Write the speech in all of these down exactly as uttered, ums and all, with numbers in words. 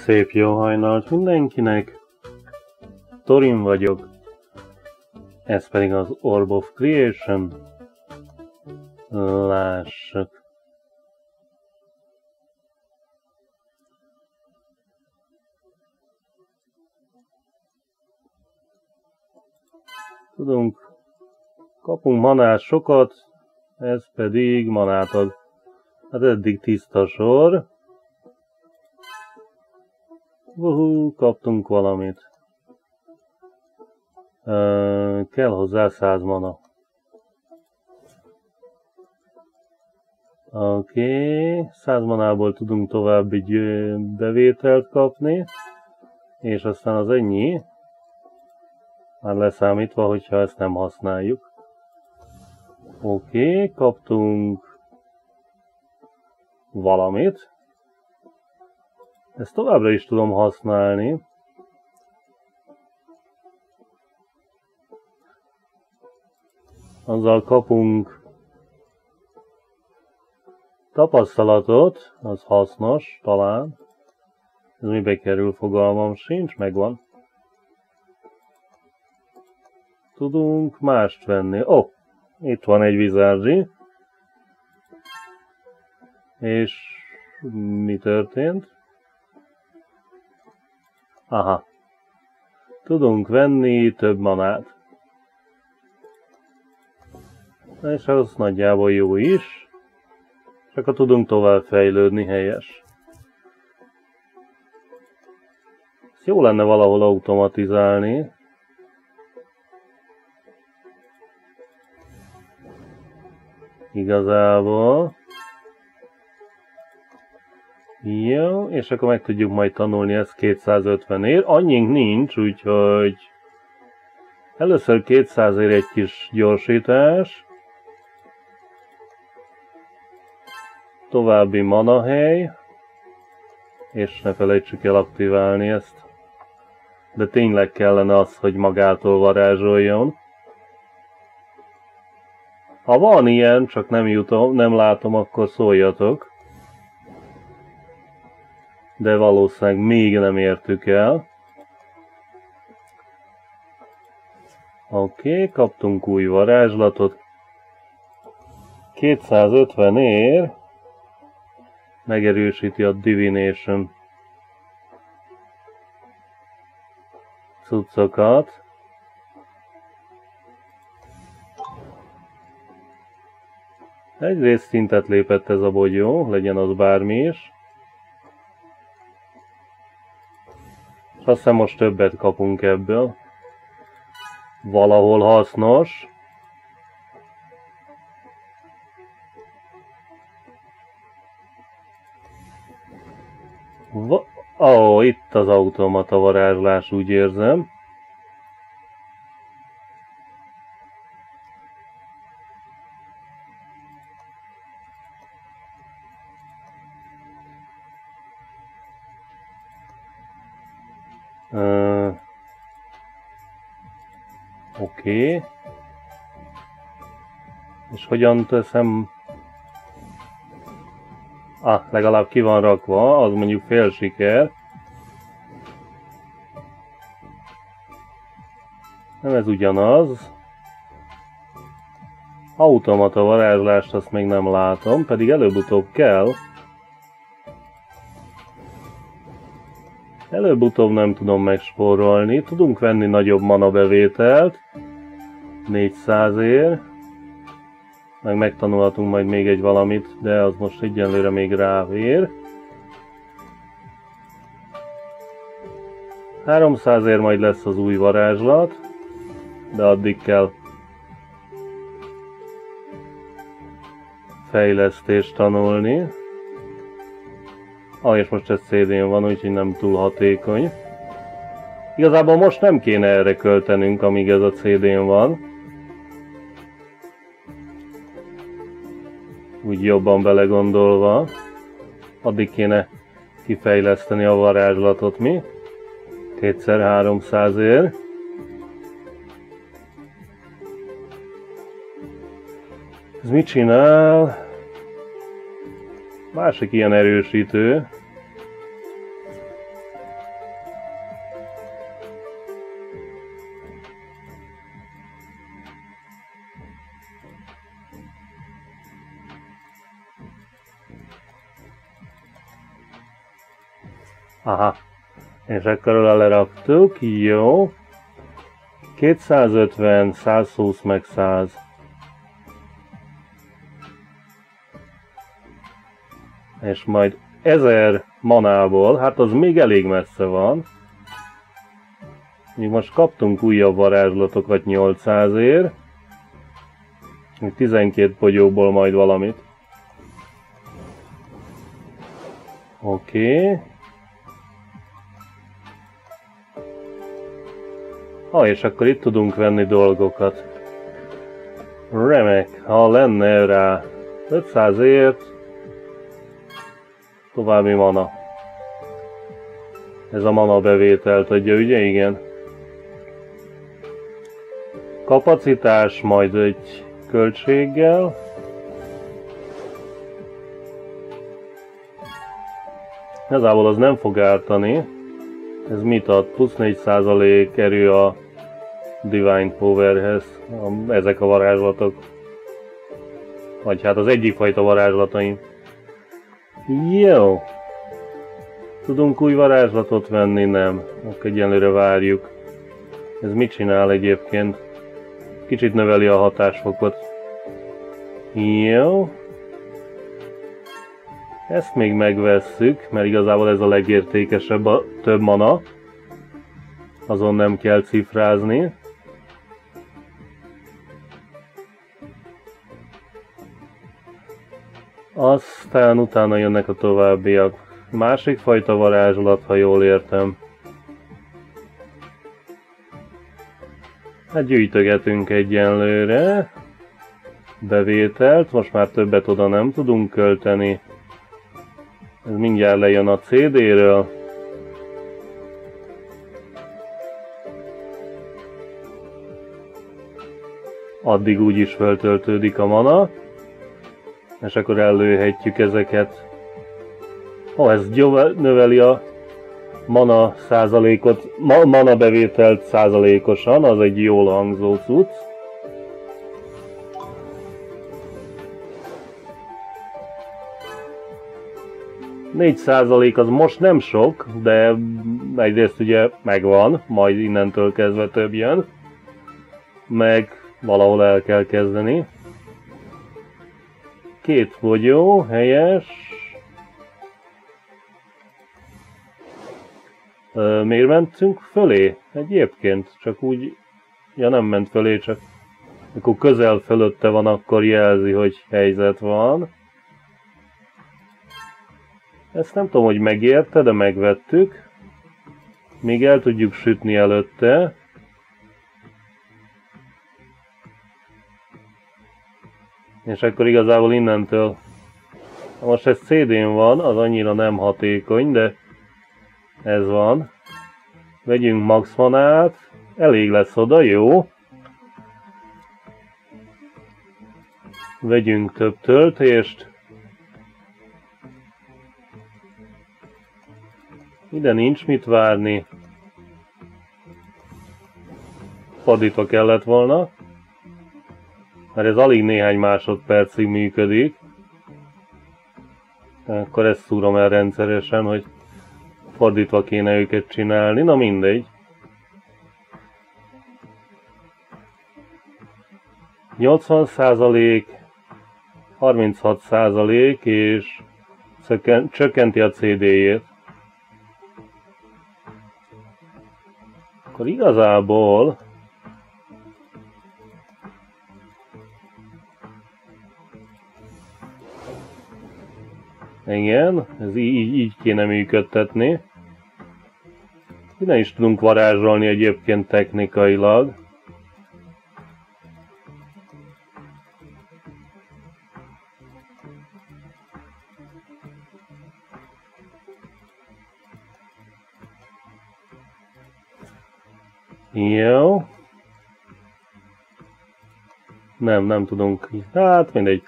Szép jó hajnalt mindenkinek! Torin vagyok, ez pedig az Orb of Creation. Lássuk! Tudunk, kapunk manát sokat, ez pedig manát ad. Hát eddig tiszta sor. Uhú, kaptunk valamit. Uh, kell hozzá száz mana. Oké, okay. száz manából tudunk további bevételt kapni. És aztán az ennyi. Már leszámítva, hogyha ezt nem használjuk. Oké, okay, kaptunk valamit. Ezt továbbra is tudom használni. Azzal kapunk tapasztalatot, az hasznos talán. Ez mibe kerül, fogalmam sincs, megvan. Tudunk mást venni. Ó, oh, itt van egy vizárdzsi. És mi történt? Aha. Tudunk venni több manát. És az nagyjából jó is. Csak ha tudunk tovább fejlődni, helyes. Ezt jó lenne valahol automatizálni. Igazából. Jó, és akkor meg tudjuk majd tanulni ezt kétszázötven ér. Annyink nincs, úgyhogy először kétszáz ér egy kis gyorsítás. További manahely. És ne felejtsük el aktiválni ezt. De tényleg kellene az, hogy magától varázsoljon. Ha van ilyen, csak nem jutom, nem látom, akkor szóljatok. De valószínűleg még nem értük el. Oké, okay, kaptunk új varázslatot. kétszázötven ér. Megerősíti a Divination cuccokat. Egyrészt szintet lépett ez a bogyó, legyen az bármi is. És azt hiszem most többet kapunk ebből. Valahol hasznos. Ó, oh, itt az automata varázslás, úgy érzem. Uh, Oké. Okay. És hogyan teszem? Ah, legalább ki van rakva, az mondjuk fél siker. Nem ez ugyanaz. Automata varázslást azt még nem látom, pedig előbb-utóbb kell. Előbb-utóbb nem tudom megspórolni. Tudunk venni nagyobb mana bevételt. négyszáz ér. Meg megtanulhatunk majd még egy valamit, de az most egyenlőre még rávér. háromszáz ér majd lesz az új varázslat, de addig kell fejlesztést tanulni. Ah, és most ez cé dén van, úgyhogy nem túl hatékony. Igazából most nem kéne erre költenünk, amíg ez a cé dén van. Úgy jobban belegondolva. Addig kéne kifejleszteni a varázslatot mi. Kétszer háromszáz ér. Ez mit csinál? Másik ilyen erősítő. Aha. És akkor leraktuk, jó. kétszázötven, százhúsz meg száz. És majd ezer manából, hát az még elég messze van. Még most kaptunk újabb varázslatokat nyolcszázért. tizenkét bogyóból majd valamit. Oké. Okay. Ha, és akkor itt tudunk venni dolgokat. Remek, ha lenne rá ötszázért további mana. Ez a mana bevételt adja, ugye? Igen. Kapacitás majd egy költséggel. Igazából az nem fog ártani. Ez mit ad? Plusz négy százalék erő a Divine Powerhez. Ezek a varázslatok. Vagy hát az egyik fajta varázslataim. Jó. Tudunk új varázslatot venni? Nem. Akkor egyenlőre várjuk. Ez mit csinál egyébként? Kicsit növeli a hatásfokot. Jó. Ezt még megvesszük, mert igazából ez a legértékesebb, a több mana. Azon nem kell cifrázni. Aztán utána jönnek a továbbiak. Másik fajta varázslat, ha jól értem. Hát gyűjtögetünk egyenlőre. Bevételt, most már többet oda nem tudunk költeni. Ez mindjárt lejön a cé dé-ről. Addig úgyis feltöltődik a mana. És akkor előhetjük ezeket. Ó, ez növeli a mana százalékot, ma, mana bevételt százalékosan, az egy jól hangzó cucc. négy százalék az most nem sok, de egyrészt ugye megvan, majd innentől kezdve több jön. Meg valahol el kell kezdeni. Két bogyó, helyes. Ö, miért mentünk fölé? Egyébként, csak úgy... Ja, nem ment fölé, csak... Amikor közel fölötte van, akkor jelzi, hogy helyzet van. Ezt nem tudom, hogy megérte, de megvettük. Még el tudjuk sütni előtte. És akkor igazából innentől... Most ez cé dén van, az annyira nem hatékony, de ez van. Vegyünk max manát. Elég lesz oda, jó. Vegyünk több töltést. Ide nincs mit várni. Fordítva kellett volna. Mert ez alig néhány másodpercig működik. Akkor ezt szúrom el rendszeresen, hogy fordítva kéne őket csinálni. Na mindegy. nyolcvan százalék, harminchat százalék és csökkenti a cé dé-jét. Akkor igazából igen, ez így, így kéne működtetni. Innen is tudunk varázsolni egyébként technikailag. Jó. Nem, nem tudunk. Hát mindegy.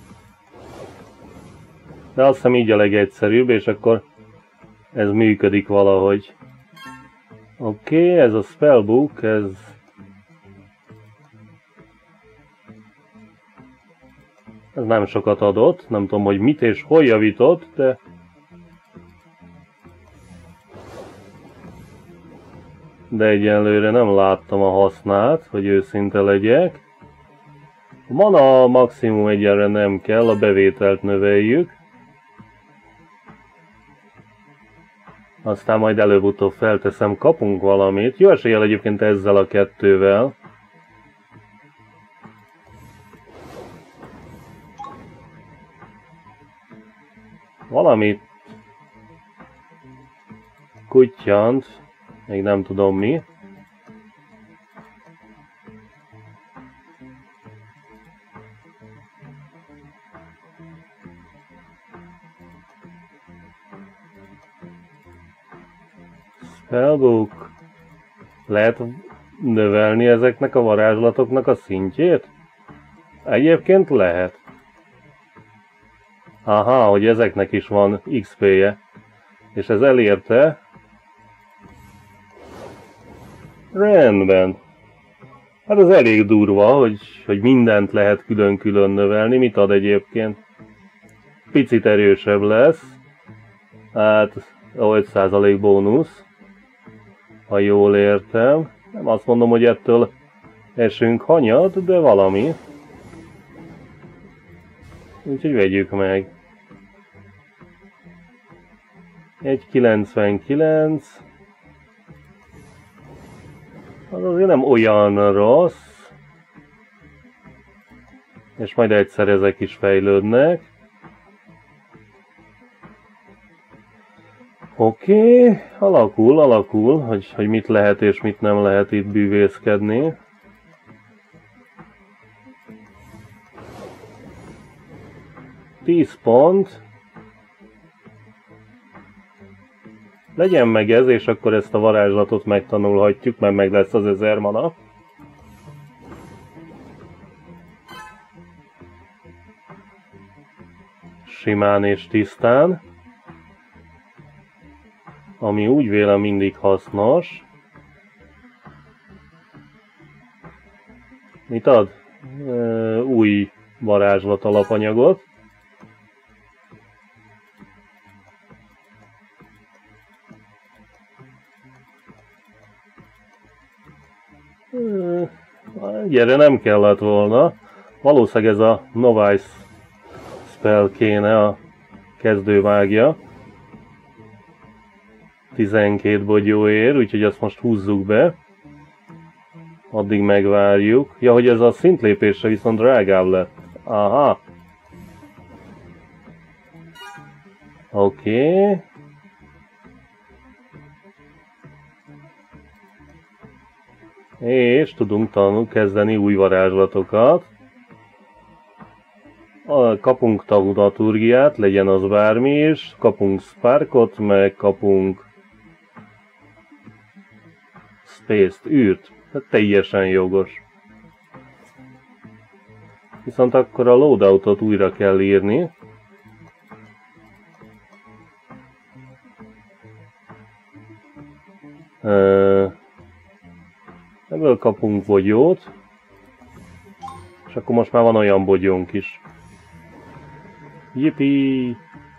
De azt hiszem így a legegyszerűbb, és akkor ez működik valahogy. Oké, okay, ez a spellbook, ez... Ez nem sokat adott, nem tudom, hogy mit és hol javított, de... de egyenlőre nem láttam a hasznát, hogy őszinte legyek. A mana maximum egyenre nem kell, a bevételt növeljük. Aztán majd előbb-utóbb felteszem, kapunk valamit. Jó eséllyel egyébként ezzel a kettővel. Valami kuttyant, még nem tudom mi. Spellbook. Lehet növelni ezeknek a varázslatoknak a szintjét? Egyébként lehet. Aha, hogy ezeknek is van iksz pé-je. És ez elérte. Rendben. Hát ez elég durva, hogy, hogy mindent lehet külön-külön növelni. Mit ad egyébként? Picit erősebb lesz. Hát öt százalék bónusz. Ha jól értem. Nem azt mondom, hogy ettől esünk hanyat, de valami. Úgyhogy vegyük meg. egy kilencvenkilenc. Az azért nem olyan rossz. És majd egyszer ezek is fejlődnek. Oké, okay. alakul, alakul, hogy, hogy mit lehet és mit nem lehet itt bűvészkedni. tíz pont. Legyen meg ez, és akkor ezt a varázslatot megtanulhatjuk, mert meg lesz az ezer mana. Simán és tisztán. Ami úgy vélem mindig hasznos. Mit ad? E, új varázslat alapanyagot. Gyere, nem kellett volna. Valószínűleg ez a Novice spell kéne, a kezdővágja. tizenkét bogyóért, úgyhogy azt most húzzuk be. Addig megvárjuk. Ja, hogy ez a szintlépésre viszont drágább lett. Aha. Oké. Okay. És tudunk tanul kezdeni új varázslatokat. Kapunk taumaturgiát, legyen az bármi is. Kapunk sparkot, meg kapunk space-t, űrt. Tehát teljesen jogos. Viszont akkor a loadoutot újra kell írni. Ebből kapunk bogyót. És akkor most már van olyan bogyónk is. Yippee!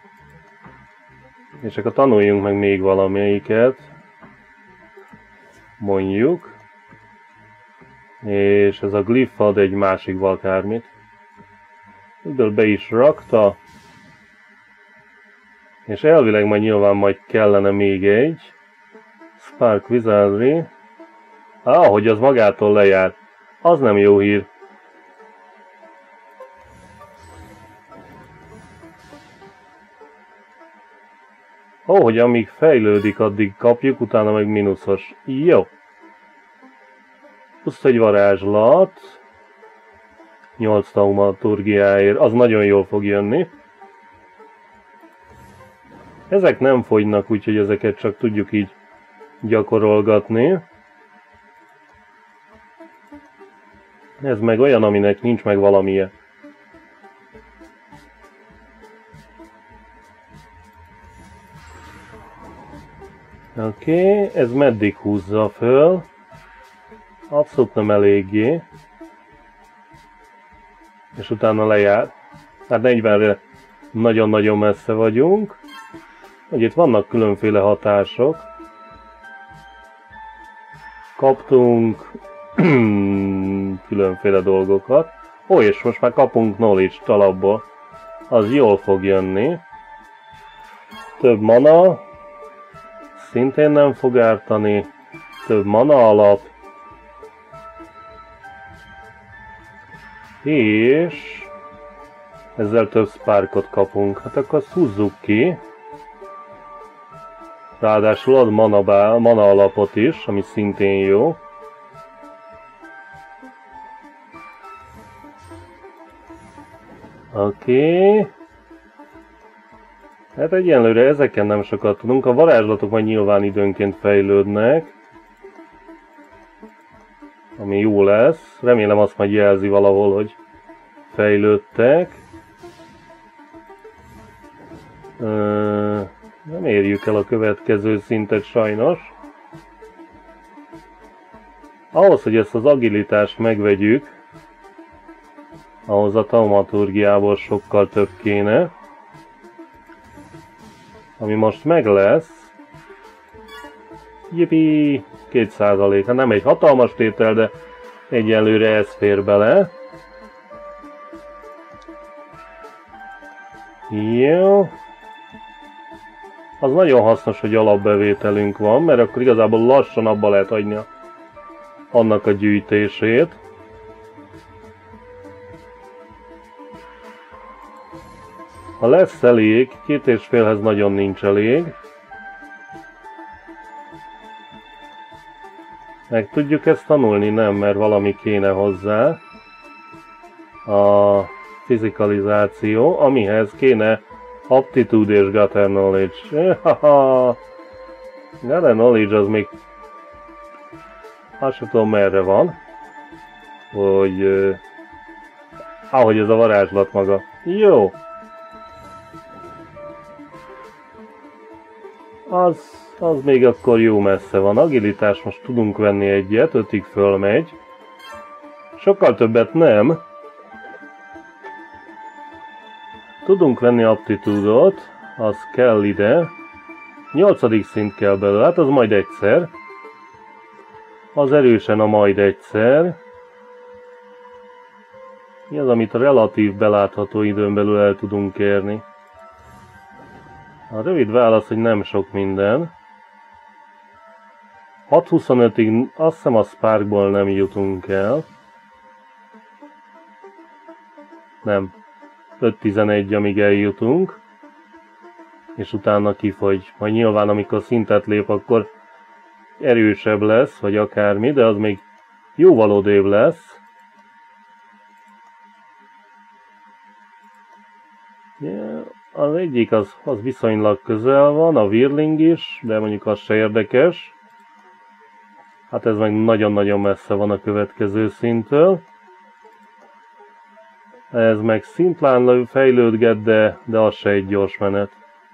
És akkor tanuljunk meg még valamelyiket. Mondjuk. És ez a glyph ad egy másik vakármit. Ebből be is rakta. És elvileg majd nyilván majd kellene még egy. Spark Wizardry. Ah, hogy az magától lejár. Az nem jó hír. Ó, oh, hogy amíg fejlődik, addig kapjuk, utána meg mínuszos. Jó. Plusz egy varázslat. nyolc taumaturgiáért. Az nagyon jól fog jönni. Ezek nem fogynak, úgyhogy ezeket csak tudjuk így gyakorolgatni. Ez meg olyan, aminek nincs meg valamilyen. Oké, okay, ez meddig húzza föl? Abszolút nem eléggé. És utána lejár. Hát negyvenre nagyon-nagyon messze vagyunk. Hogy itt vannak különféle hatások. Kaptunk különféle dolgokat. Ó, és most már kapunk knowledge-t alapból. Az jól fog jönni. Több mana. Szintén nem fog ártani. Több mana alap. És ezzel több sparkot kapunk. Hát akkor azt húzzuk ki. Ráadásul ad mana, bá, mana alapot is, ami szintén jó. Oké. Okay. Hát egyenlőre ezeken nem sokat tudunk. A varázslatok majd nyilván időnként fejlődnek. Ami jó lesz. Remélem azt majd jelzi valahol, hogy fejlődtek. Uh, nem érjük el a következő szintet sajnos. Ahhoz, hogy ezt az agilitást megvegyük, ahhoz a taumaturgiából sokkal több kéne. Ami most meg lesz. Jippi! két százalék. Hát nem egy hatalmas tétel, de egyelőre ez fér bele. Jó. Az nagyon hasznos, hogy alapbevételünk van, mert akkor igazából lassan abba lehet hagyni annak a gyűjtését. Ha lesz elég, két és félhez nagyon nincs elég. Meg tudjuk ezt tanulni? Nem, mert valami kéne hozzá. A fizikalizáció, amihez kéne aptitude és gutter knowledge. Gutter knowledge az még... Azt sem tudom merre van. Hogy... Uh, ahogy ez a varázslat maga. Jó! Az, az még akkor jó messze van. Agilitás most tudunk venni egyet, ötig fölmegy. Sokkal többet nem. Tudunk venni aptitúdot, az kell ide. Nyolcadik szint kell belőle, hát az majd egyszer. Az erősen a majd egyszer. Mi az, amit a relatív belátható időn belül el tudunk érni? A rövid válasz, hogy nem sok minden. hat huszonötig azt hiszem a Sparkból nem jutunk el. Nem. öt tizenegy, amíg eljutunk. És utána kifogy. Majd nyilván amikor szintet lép, akkor erősebb lesz, vagy akármi, de az még jóval odébb lesz. Yeah. Az egyik az, az viszonylag közel van, a Whirling is, de mondjuk az se érdekes. Hát ez meg nagyon-nagyon messze van a következő szinttől. Ez meg szimplán fejlődget, de, de az se egy gyors menet.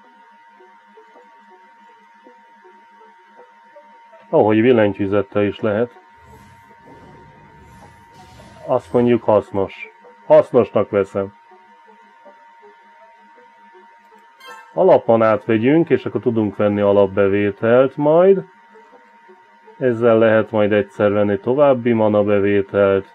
Ahogy billentyűzettel is lehet. Azt mondjuk hasznos. Hasznosnak veszem. Alapmanát vegyünk, és akkor tudunk venni alapbevételt majd. Ezzel lehet majd egyszer venni további mana bevételt.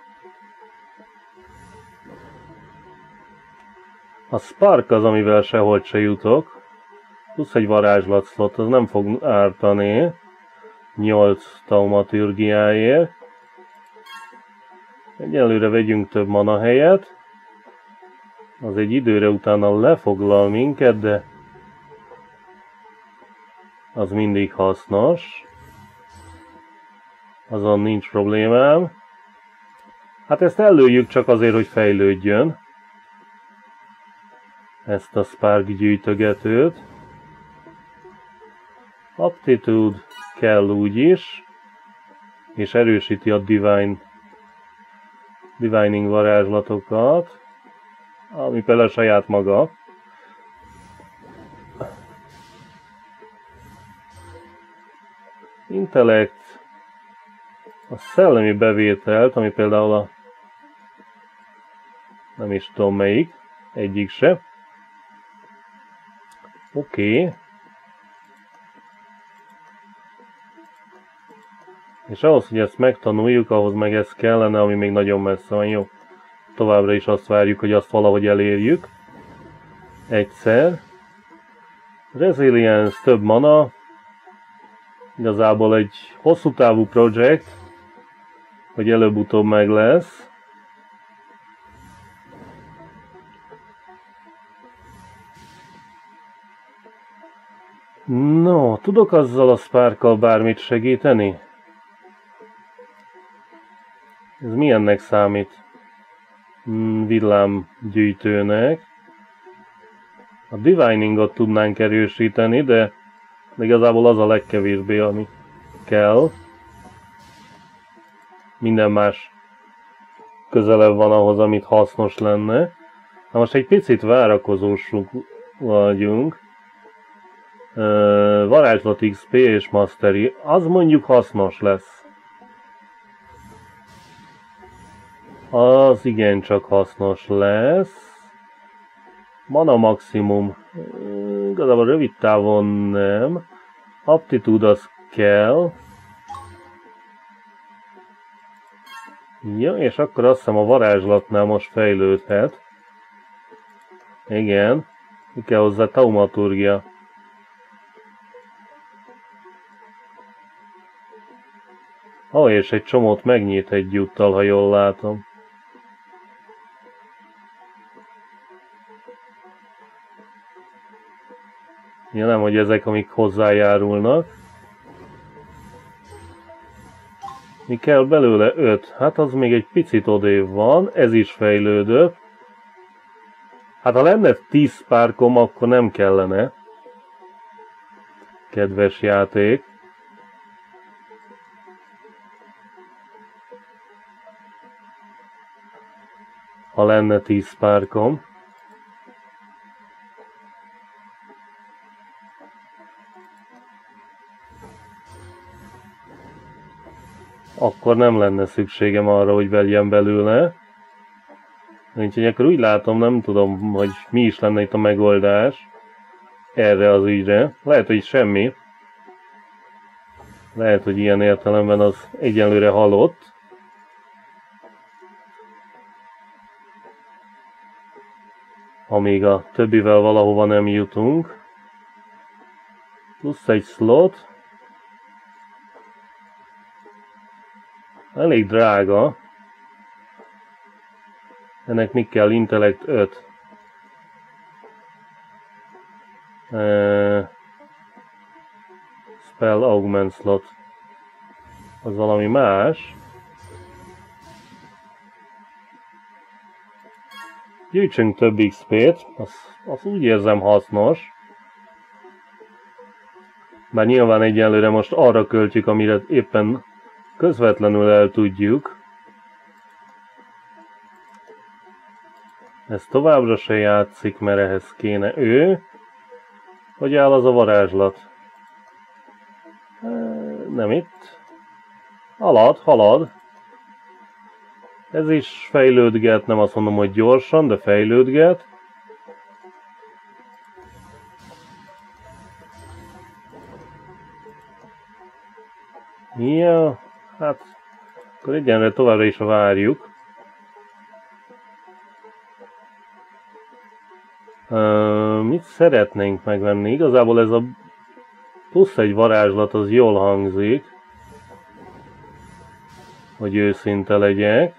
A Spark az, amivel sehogy se jutok. Plusz egy varázslatszlot, az nem fog ártani. nyolc taumaturgiáért. Egyelőre vegyünk több mana helyet. Az egy időre utána lefoglal minket, de az mindig hasznos. Azon nincs problémám. Hát ezt előjük csak azért, hogy fejlődjön. Ezt a Spark gyűjtögetőt. Aptitude kell úgy is. És erősíti a Divine, Divining varázslatokat. Ami például saját maga. Intellekt. A szellemi bevételt, ami például a... nem is tudom melyik. Egyik se. Oké. Okay. És ahhoz, hogy ezt megtanuljuk, ahhoz meg ez kellene, ami még nagyon messze van, jó. Továbbra is azt várjuk, hogy azt valahogy elérjük. Egyszer. Resilience, több mana. Igazából egy hosszú távú projekt, hogy előbb-utóbb meg lesz. No, tudok azzal a Sparkkal bármit segíteni? Ez milyennek számít? Hmm, villámgyűjtőnek. A Diviningot tudnánk erősíteni, de igazából az a legkevésbé, ami kell. Minden más közelebb van ahhoz, amit hasznos lenne. Na most egy picit várakozósuk vagyunk. Uh, varázslat iksz pé és Mastery, az mondjuk hasznos lesz. Az igencsak hasznos lesz. Mana maximum, uh, igazából rövid távon nem. Aptitude az kell. Ja, és akkor azt hiszem a varázslatnál most fejlődhet. Igen, mi kell hozzá? Taumaturgia. Ó, oh, és egy csomót megnyit egyúttal, ha jól látom. Ja, nem, hogy ezek, amik hozzájárulnak. Mi kell belőle? öt. Hát az még egy picit odébb van, ez is fejlődött. Hát ha lenne tíz Sparkom, akkor nem kellene. Kedves játék. Ha lenne tíz Sparkom. Akkor nem lenne szükségem arra, hogy vegyem belőle. Úgyhogy akkor úgy látom, nem tudom, hogy mi is lenne itt a megoldás erre az ügyre. Lehet, hogy semmi. Lehet, hogy ilyen értelemben az egyenlőre halott. Amíg a többivel valahova nem jutunk. Plusz egy slot. Elég drága. Ennek mi kell? Intellect öt. Uh, spell augment slot. Az valami más. Gyűjtsünk több iksz pét, az, az úgy érzem hasznos. Bár nyilván egyelőre most arra költjük, amire éppen közvetlenül el tudjuk. Ez továbbra se játszik, mert ehhez kéne ő. Hogy áll az a varázslat? Nem itt. Halad, halad. Ez is fejlődget, nem azt mondom, hogy gyorsan, de fejlődget. Ja, hát akkor egyenre továbbra is várjuk. Uh, mit szeretnénk megvenni? Igazából ez a plusz egy varázslat az jól hangzik. Hogy őszinte legyek.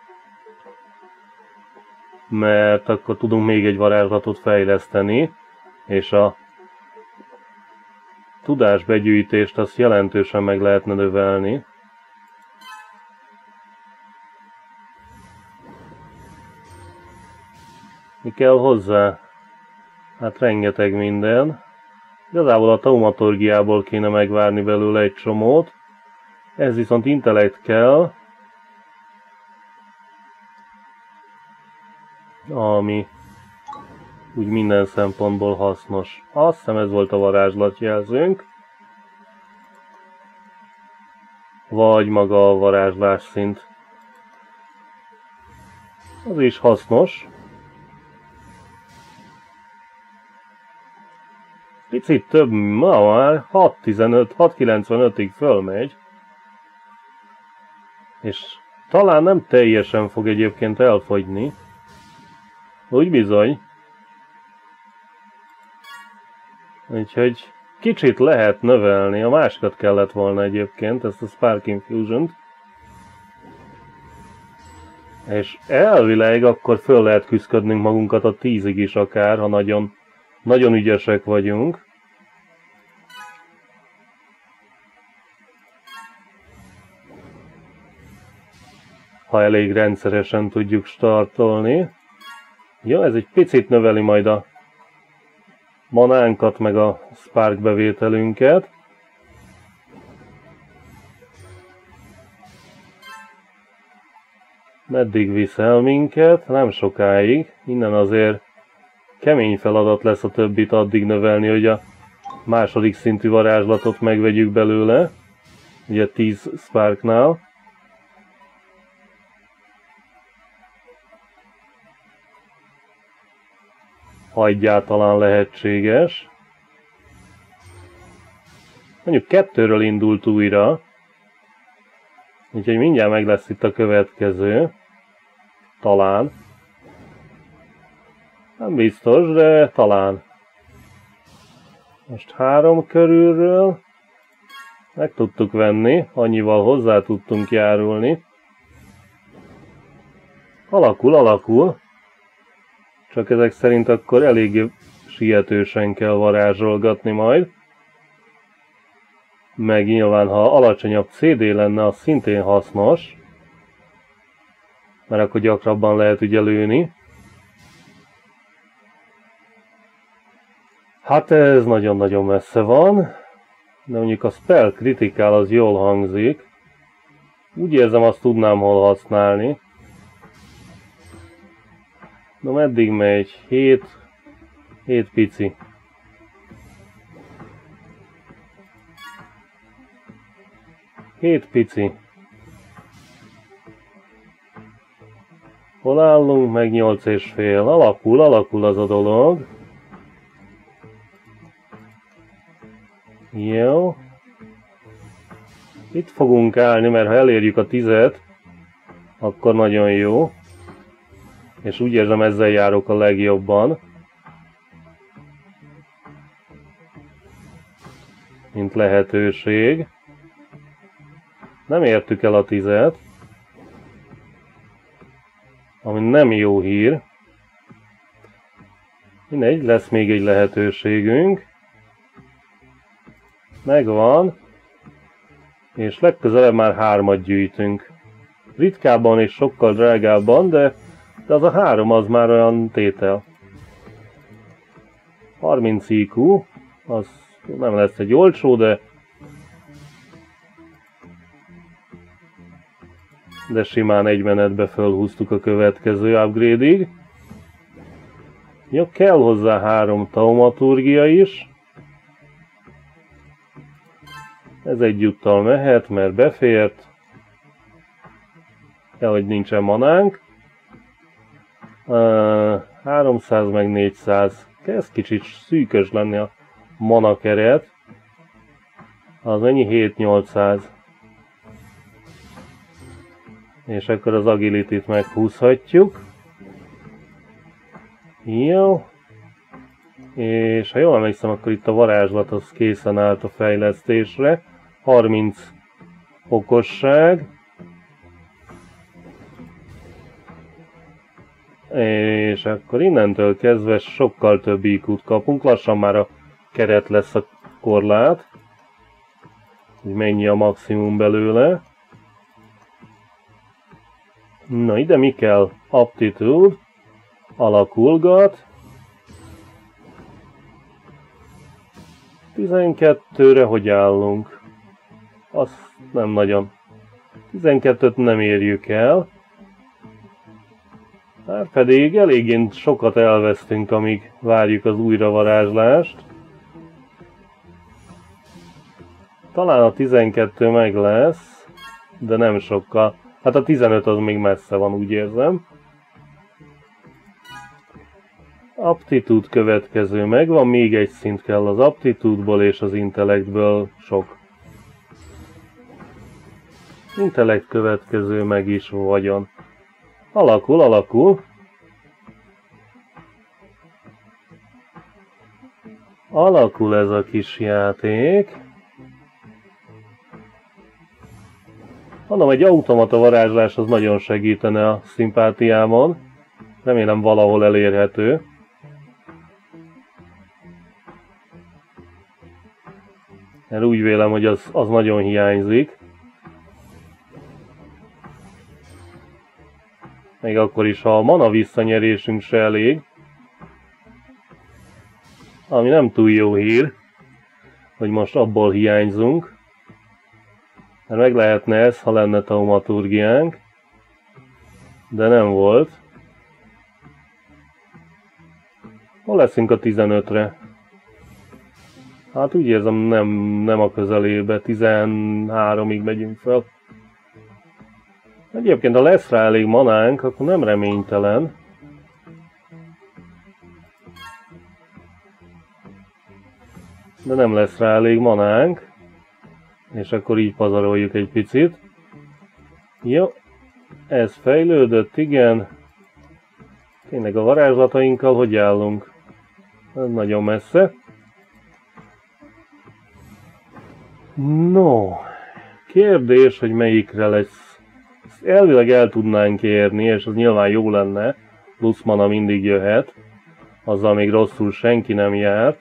Mert akkor tudunk még egy varázslatot fejleszteni, és a tudásbegyűjtést azt jelentősen meg lehetne növelni. Mi kell hozzá? Hát rengeteg minden. Igazából a taumaturgiából kéne megvárni belőle egy csomót. Ez viszont intellekt kell. Ami úgy minden szempontból hasznos. Azt hiszem ez volt a varázslatjelzőnk. Vagy maga a varázslás szint. Az is hasznos. Picit több, ma már hat tizenöt, hat kilencvenötig fölmegy. És talán nem teljesen fog egyébként elfogyni. Úgy bizony. Úgyhogy kicsit lehet növelni, a másikat kellett volna egyébként, ezt a Spark Infusion-t. És elvileg akkor föl lehet küszködnünk magunkat a tízig is akár, ha nagyon, nagyon ügyesek vagyunk. Ha elég rendszeresen tudjuk startolni. Jó, ez egy picit növeli majd a manánkat, meg a Spark bevételünket. Meddig visz el minket? Nem sokáig. Innen azért kemény feladat lesz a többit addig növelni, hogy a második szintű varázslatot megvegyük belőle. Ugye tíz Sparknál. Ha egyáltalán lehetséges. Mondjuk kettőről indult újra. Úgyhogy mindjárt meg lesz itt a következő. Talán. Nem biztos, de talán. Most három körülről meg tudtuk venni, annyival hozzá tudtunk járulni. Alakul, alakul. Csak ezek szerint akkor eléggé sietősen kell varázsolgatni majd. Meg nyilván, ha alacsonyabb cé dé lenne, az szintén hasznos. Mert akkor gyakrabban lehet ugye lőni. Hát ez nagyon-nagyon messze van. De mondjuk a spell critical az jól hangzik. Úgy érzem, azt tudnám hol használni. Na meddig megy? hét, hét pici. hét pici. Hol állunk? Meg nyolc és fél. Alakul, alakul az a dolog. Jó. Itt fogunk állni, mert ha elérjük a tízet, akkor nagyon jó. És úgy érzem, ezzel járok a legjobban. Mint lehetőség. Nem értük el a tízet. Ami nem jó hír. Mindegy, lesz még egy lehetőségünk. Megvan. És legközelebb már hármat gyűjtünk. Ritkábban és sokkal drágábban, de, de az a három az már olyan tétel. harminc i kú, az nem lesz egy olcsó, de de simán egy menetbe fölhúztuk a következő upgrade-ig. Jó, kell hozzá három taumaturgia is. Ez egyúttal mehet, mert befért. Ja, hogy nincsen manánk. Uh, háromszáz meg négyszáz. Kezd kicsit szűkös lenni a mana keret. Az ennyi hét-nyolcszáz. És akkor az agility-t meghúzhatjuk. Jó. És ha jól emlékszem, akkor itt a varázslat az készen állt a fejlesztésre. harminc okosság. És akkor innentől kezdve sokkal több i kút kapunk. Lassan már a keret lesz a korlát. Hogy mennyi a maximum belőle. Na ide mi kell? Aptitude. Alakulgat. tizenkettőre hogy állunk? Azt nem nagyon. tizenkettőt nem érjük el. Már pedig eléggé sokat elvesztünk, amíg várjuk az újravarázslást. Talán a tizenkettő meg lesz, de nem sokkal. Hát a tizenöt az még messze van, úgy érzem. Aptitude következő megvan, még egy szint kell az aptitude-ból és az intellectből sok. Intellekt következő meg is vagyon. Alakul, alakul. Alakul ez a kis játék. Mondom, egy automata varázslás az nagyon segítene a szimpátiámon. Remélem valahol elérhető. Mert úgy vélem, hogy az, az nagyon hiányzik. Még akkor is, ha a mana visszanyerésünk se elég. Ami nem túl jó hír, hogy most abból hiányzunk. Mert meg lehetne ez, ha lenne taumaturgiánk. De nem volt. Hol leszünk a tizenötre? Hát úgy érzem, nem, nem a közelébe, tizenháromig megyünk fel. Egyébként, ha lesz rá elég manánk, akkor nem reménytelen. De nem lesz rá elég manánk. És akkor így pazaroljuk egy picit. Jó, ez fejlődött, igen. Tényleg a varázslatainkkal hogy állunk? Ez nagyon messze. No, kérdés, hogy melyikre lesz. Ezt elvileg el tudnánk érni, és az nyilván jó lenne. Plusz mana mindig jöhet. Azzal még rosszul senki nem járt.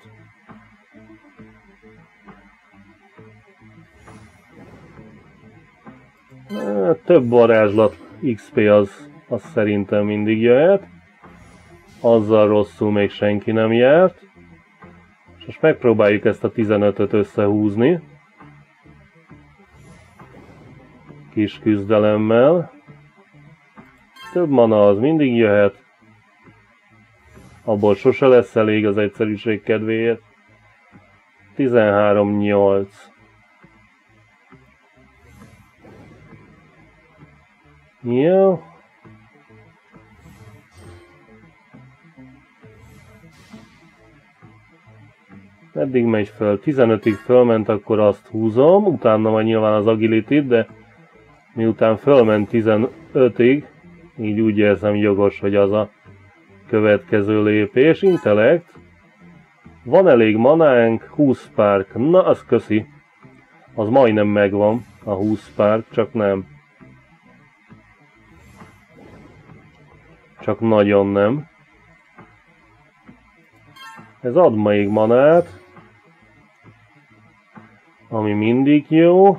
Több varázslat iksz pé az, az szerintem mindig jöhet. Azzal rosszul még senki nem járt. És most megpróbáljuk ezt a tizenötöt összehúzni. Kis küzdelemmel. Több mana az mindig jöhet. Abból sose lesz elég az egyszerűség kedvéért. tizenhárom nyolc. Jó. Meddig megy föl? tizenötig fölment, akkor azt húzom. Utána majd nyilván az agility-t, de miután fölment tizenötig, így úgy érzem jogos, hogy az a következő lépés. Intellekt. Van elég manánk, húsz spark. Na, az köszi. Az majdnem megvan, a húsz spark, csak nem. Csak nagyon nem. Ez ad még manát. Ami mindig jó.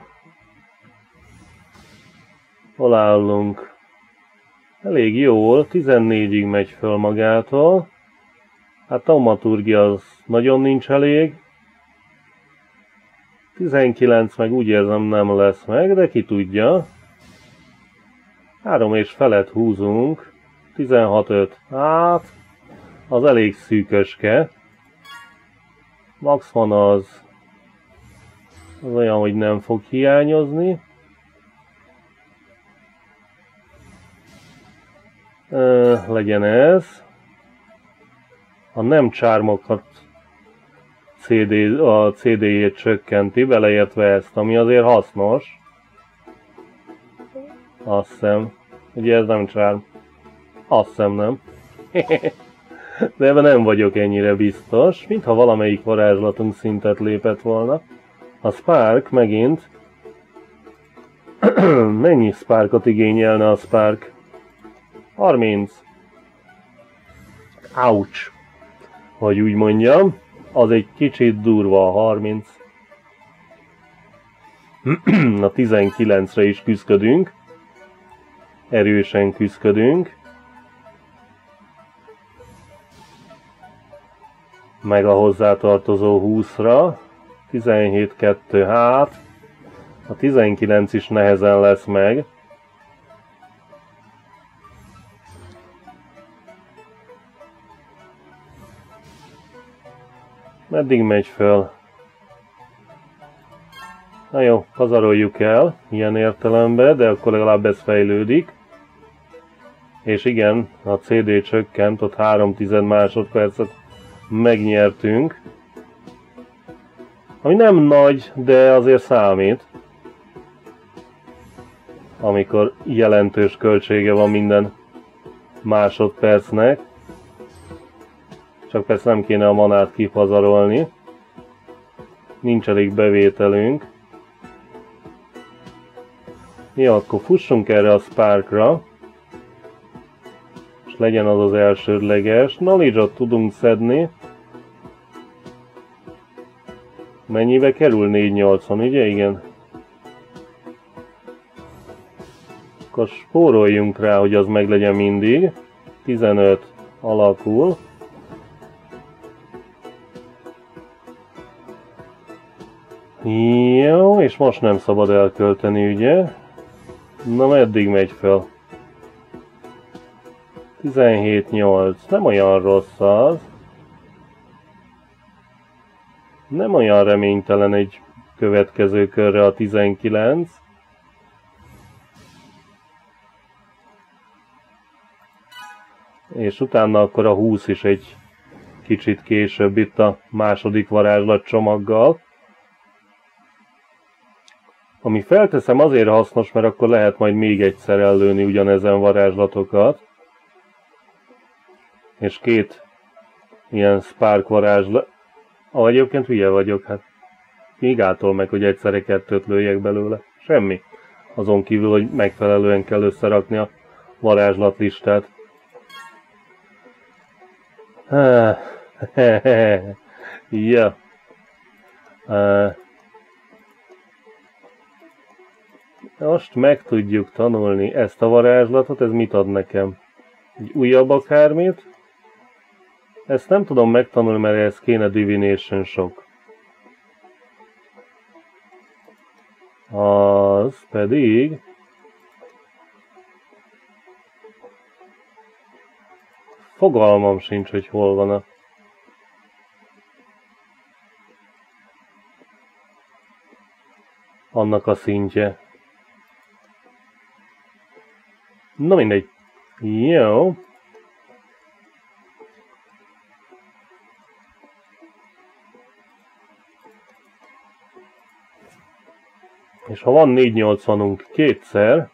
Hol állunk? Elég jól, tizennégyig megy föl magától. Hát taumaturgia az nagyon nincs elég. tizenkilenc meg úgy érzem nem lesz meg, de ki tudja. három és felett húzunk. tizenhat öt. Hát, az elég szűköske. Max van az, az olyan, hogy nem fog hiányozni. Ö, legyen ez. A nem csármokat cé dé, a cé dé-jét csökkenti, beleértve ezt, ami azért hasznos. Azt hiszem. Ugye ez nem csárm. Azt hiszem nem. De ebben nem vagyok ennyire biztos, mintha valamelyik varázslatunk szintet lépett volna. A Spark megint. Mennyi Sparkot igényelne a Spark? harminc. Ouch. Hogy úgy mondjam. Az egy kicsit durva a harminc. A tizenkilencre is küzdködünk. Erősen küzdködünk. Meg a hozzátartozó húszra. tizenhét kettő, hát. A tizenkilenc is nehezen lesz meg. Meddig megy föl? Na jó, pazaroljuk el, ilyen értelemben, de akkor legalább ez fejlődik. És igen, a cé dé csökkent, ott három tized másodpercet megnyertünk. Ami nem nagy, de azért számít. amikor jelentős költsége van minden másodpercnek. Csak persze nem kéne a manát kipazarolni. Nincs elég bevételünk. Jó, akkor fussunk erre a Sparkra. És legyen az az elsődleges. Knowledge-ot tudunk szedni. Mennyibe kerül? négy nyolcvan, ugye? Igen. Akkor spóroljunk rá, hogy az meg legyen mindig. tizenöt alakul. Jó, és most nem szabad elkölteni, ugye? Na, meddig megy fel? tizenhét nyolc. Nem olyan rossz az. Nem olyan reménytelen egy következő körre a tizenkilenc. És utána akkor a húsz is egy kicsit később itt a második varázslat csomaggal. Ami felteszem azért hasznos, mert akkor lehet majd még egyszer ellőni ugyanezen varázslatokat. És két ilyen Spark varázslat... Ah, egyébként hülye vagyok, hát még ától meg, hogy egyszerre kettőt lőjek belőle. Semmi. Azon kívül, hogy megfelelően kell összerakni a varázslatlistát. Ja. Most meg tudjuk tanulni ezt a varázslatot, ez mit ad nekem? Egy újabb akármit? Ezt nem tudom megtanulni, mert ez kéne Divination sok. Az pedig... Fogalmam sincs, hogy hol van a... annak a szintje. Na mindegy. Jó. És ha van négy nyolcvanunk kétszer,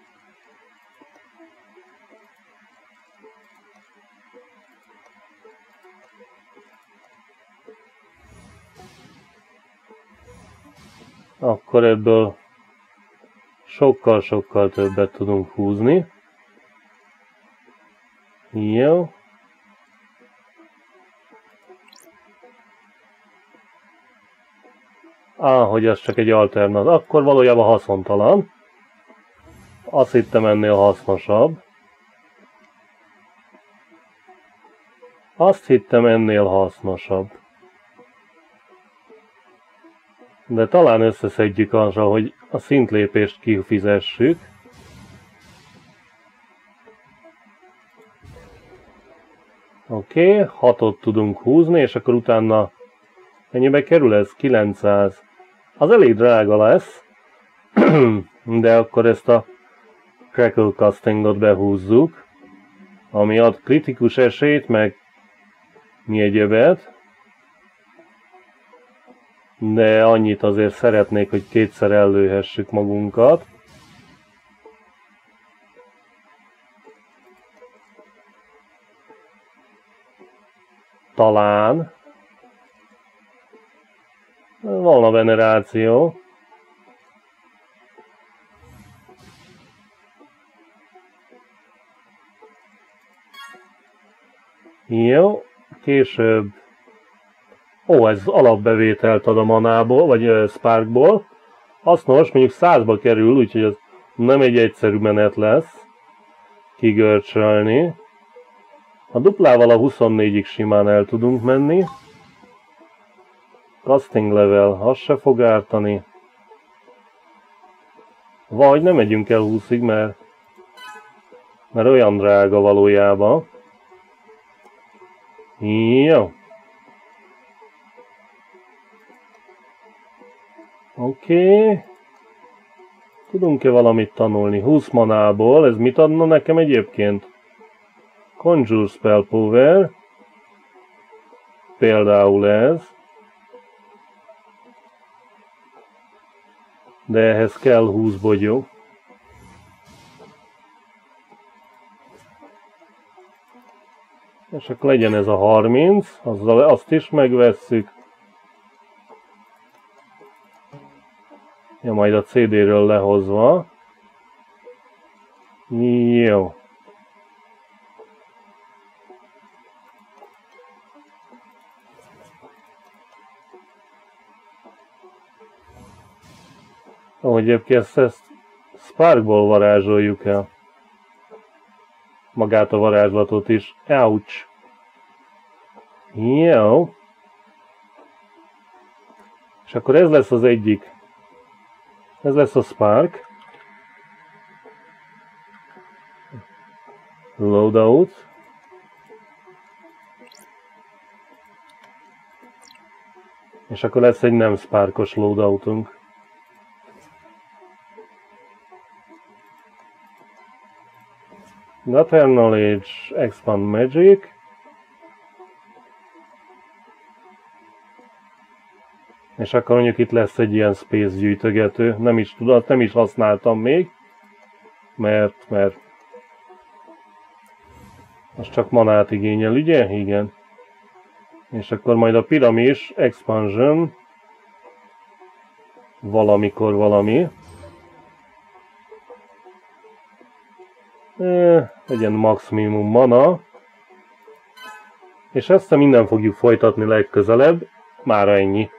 akkor ebből sokkal-sokkal többet tudunk húzni. Jó. Á, hogy ez csak egy alternat. Akkor valójában haszontalan. Azt hittem ennél hasznosabb. Azt hittem ennél hasznosabb. De talán összeszedjük arra, hogy a szintlépést kifizessük. Oké, okay, hatot tudunk húzni, és akkor utána mennyibe kerül ez? kilencszáz. Az elég drága lesz, de akkor ezt a Crackle Castingot behúzzuk, ami ad kritikus esélyt, meg mi egyebet. De annyit azért szeretnék, hogy kétszer ellőhessük magunkat. Talán. Van a veneráció. Jó, később. Ó, ez alapbevételt ad a manából, vagy uh, Sparkból. Hasznos, mondjuk százba kerül, úgyhogy az nem egy egyszerű menet lesz kigörcsölni. A duplával a huszonnégyig simán el tudunk menni. Casting level, az se fog ártani. Vagy nem megyünk el húszig, mert, mert olyan drága valójában. Jó. Oké. Okay. Tudunk-e valamit tanulni? húsz manából, ez mit adna nekem egyébként? Conjure Spell Power. Például ez. De ehhez kell húsz bogyó. És akkor legyen ez a harminc, azzal azt is megvesszük. Ja, majd a cé dé-ről lehozva. Jó. Ahogy egyébként ezt, ezt Sparkból varázsoljuk el. Magát a varázslatot is. Ouch! Jó. És akkor ez lesz az egyik. Ez lesz a Spark. Loadout. És akkor lesz egy nem Sparkos loadoutunk. Gather Knowledge, Expand Magic. És akkor mondjuk itt lesz egy ilyen space gyűjtögető. Nem is tudom, nem is használtam még. Mert, mert... az csak manát igényel, ugye? Igen. És akkor majd a piramis expansion. Valamikor valami. E, legyen maximum mana. És ezt minden fogjuk folytatni legközelebb. Mára ennyi.